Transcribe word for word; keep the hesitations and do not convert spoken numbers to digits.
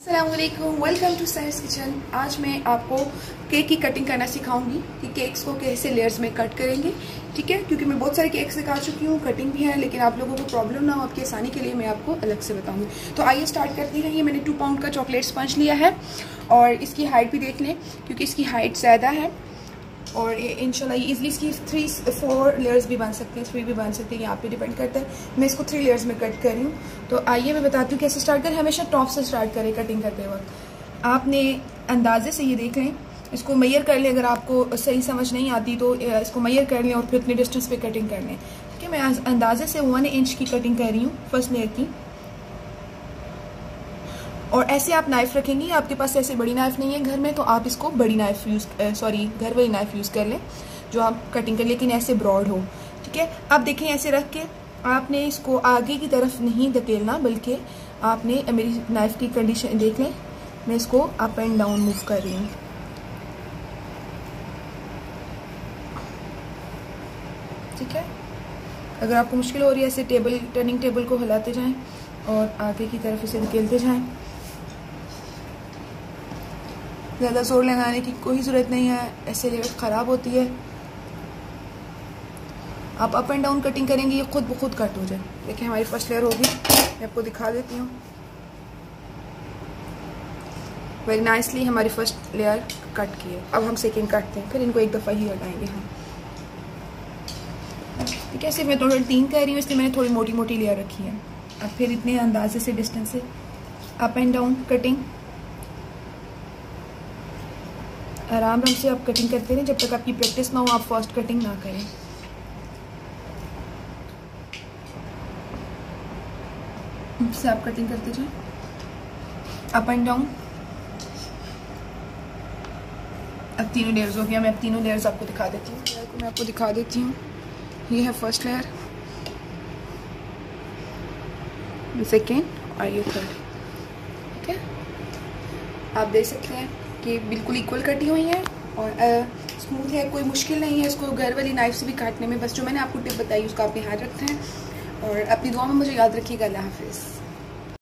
अस्सलामुअलैकुम, welcome to सहर्स kitchen. आज मैं आपको केक की कटिंग करना सिखाऊंगी कि केक्स को कैसे लेयर्स में कट करेंगे, ठीक है। क्योंकि मैं बहुत सारे केक्स सिखा चुकी हूँ, कटिंग भी है, लेकिन आप लोगों को प्रॉब्लम ना हो आपकी आसानी के लिए मैं आपको अलग से बताऊंगी। तो आइए स्टार्ट करते हैं। ये मैंने टू पाउंड का चॉकलेट स्पंज लिया है और इसकी हाइट भी देख लें क्योंकि इसकी हाइट ज़्यादा है और ये इंशाल्लाह ये इजली इसकी थ्री फोर लेयर्स भी बन सकते हैं, थ्री भी बन सकते हैं, यहाँ पे डिपेंड करता है। मैं इसको थ्री लेयर्स में कट कर रही हूँ। तो आइए मैं बताती हूँ कैसे स्टार्ट करें। हमेशा टॉप से स्टार्ट करें कटिंग करते वक्त। आपने अंदाजे से ये देख लें, इसको मैयर कर लें। अगर आपको सही समझ नहीं आती तो इसको मैयर कर लें और फिर इतनी डिस्टेंस पे कटिंग कर लें, ठीक है। मैं अंदाजे से वन इंच की कटिंग कर रही हूँ फर्स्ट लेयर की। और ऐसे आप नाइफ रखेंगी, आपके पास ऐसे बड़ी नाइफ नहीं है घर में तो आप इसको बड़ी नाइफ यूज़ सॉरी घर वाली नाइफ यूज़ कर लें जो आप कटिंग कर, लेकिन ऐसे ब्रॉड हो, ठीक है। अब देखें ऐसे रख के आपने इसको आगे की तरफ नहीं धकेलना, बल्कि आपने मेरी नाइफ की कंडीशन देख लें, मैं इसको अप एंड डाउन मूव कर रही हूँ, ठीक है। अगर आपको मुश्किल हो रही है ऐसे टेबल टर्निंग टेबल को हिलाते जाएं और आगे की तरफ इसे धकेलते जाएं। ज़्यादा जोर लगाने की कोई ज़रूरत नहीं है, ऐसे लेयर ख़राब होती है। आप अप एंड डाउन कटिंग करेंगे ये खुद ब खुद कट हो जाए। देखिए हमारी फर्स्ट लेयर होगी, मैं आपको दिखा देती हूँ। वेरी नाइसली हमारी फर्स्ट लेयर कट की है। अब हम सेकेंड काटते हैं, फिर इनको एक दफ़ा ही हटाएंगे हम, ठीक है। सिर्फ मैं टोटल तीन कर रही हूँ इसलिए मैंने थोड़ी मोटी मोटी लेयर रखी है। अब फिर इतने अंदाजे से डिस्टेंस से अप एंड डाउन कटिंग, आराम आराम से आप कटिंग करते रहें जब तक आपकी प्रैक्टिस ना हो, आप फर्स्ट कटिंग ना करें। इससे आप कटिंग करते जाएं अप एंड डाउन। अब तीनों लेयर्स हो गया। मैं अब तीनों लेयर्स आपको दिखा देती हूँ। लेयर को मैं आपको दिखा देती हूँ। ये है फर्स्ट लेयर, ये सेकेंड और ये थर्ड, ठीक है। आप देख सकते हैं कि बिल्कुल इक्वल कटी हुई है और स्मूथ है, कोई मुश्किल नहीं है इसको घर वाली नाइफ से भी काटने में। बस जो मैंने आपको टिप बताई उसका आप ध्यान रखते हैं और अपनी दुआ में मुझे याद रखिएगा। अल्लाह हाफिज़।